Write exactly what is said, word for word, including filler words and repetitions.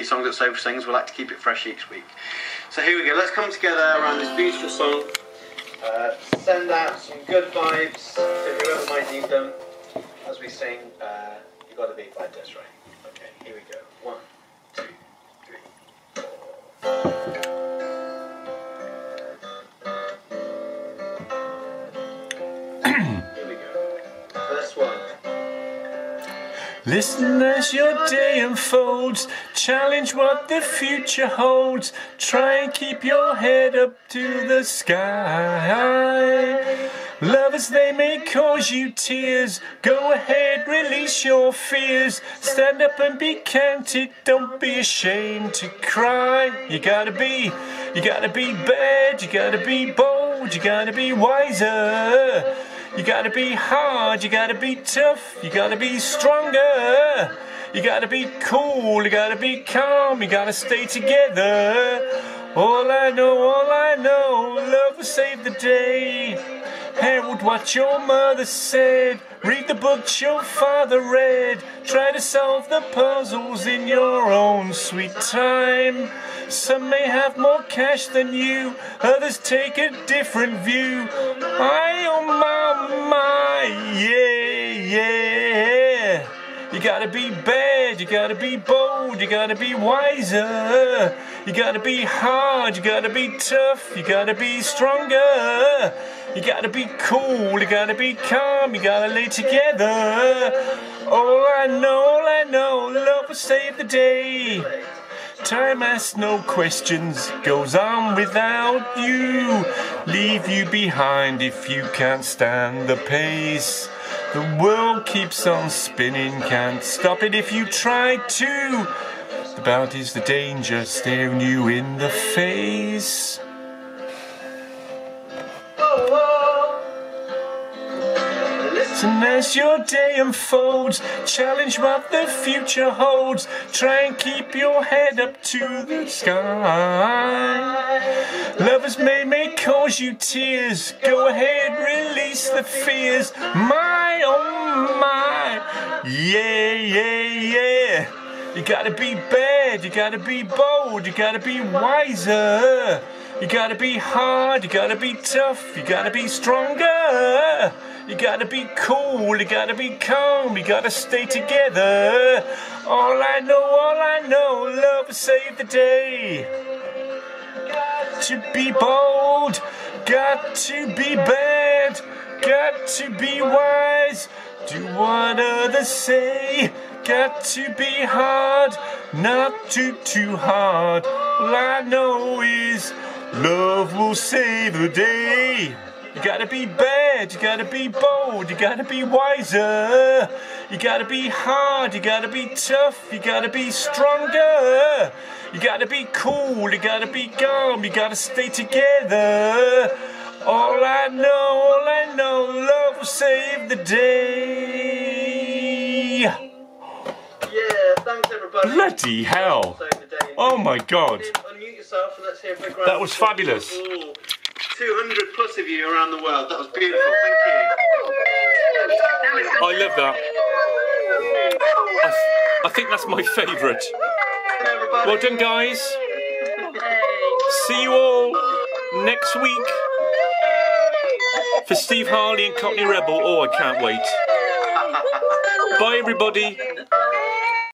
songs that Sophie sings. We like to keep it fresh each week. So here we go. Let's come together around this beautiful song. Uh, send out some good vibes to whoever might need them as we sing uh, You Gotta Be by Des'ree. Okay, here we go. One, two, three, four. Here we go. First one. Listen as your day unfolds, challenge what the future holds, try and keep your head up to the sky. Lovers, they may cause you tears, go ahead, release your fears, stand up and be counted, don't be ashamed to cry. You gotta be, you gotta be bad, you gotta be bold, you gotta be wiser. You gotta be hard, you gotta be tough, you gotta be stronger. You gotta be cool, you gotta be calm, you gotta stay together. All I know, all I know, love will save the day. Herald what your mother said, read the books your father read, try to solve the puzzles in your own sweet time. Some may have more cash than you, others take a different view. My oh my, my, yeah, yeah. You gotta be bad, you gotta be bold, you gotta be wiser. You gotta be hard, you gotta be tough, you gotta be stronger. You gotta be cool, you gotta be calm, you gotta lay together. All I know, all I know, love will save the day. Time asks no questions, goes on without you. Leave you behind if you can't stand the pace. The world keeps on spinning, can't stop it if you try to. The bounty's the danger staring you in the face. And as your day unfolds, challenge what the future holds, try and keep your head up to the sky. Lovers may, may cause you tears, go ahead, release the fears. My, oh my, yeah, yeah, yeah. You gotta be bad, you gotta be bold, you gotta be wiser. You gotta be hard, you gotta be tough, you gotta be stronger. You gotta be cool, you gotta be calm, you gotta stay together. All I know, all I know, love will save the day. Got to be bold, got to be bad, got to be wise, do what others say. Got to be hard, not too, too hard. All I know is love will save the day. You gotta be bad, you gotta be bold, you gotta be wiser. You gotta be hard, you gotta be tough, you gotta be stronger. You gotta be cool, you gotta be calm, you gotta stay together. All I know, all I know, love will save the day. Yeah, thanks everybody. Bloody hell. Oh my God. Unmute yourself and let's hear a big round. That was fabulous. Ooh. two hundred plus of you around the world. That was beautiful. Thank you. I love that. I, th I think that's my favourite. Well done, guys. See you all next week for Steve Harley and Cockney Rebel. Oh, I can't wait. Bye, everybody.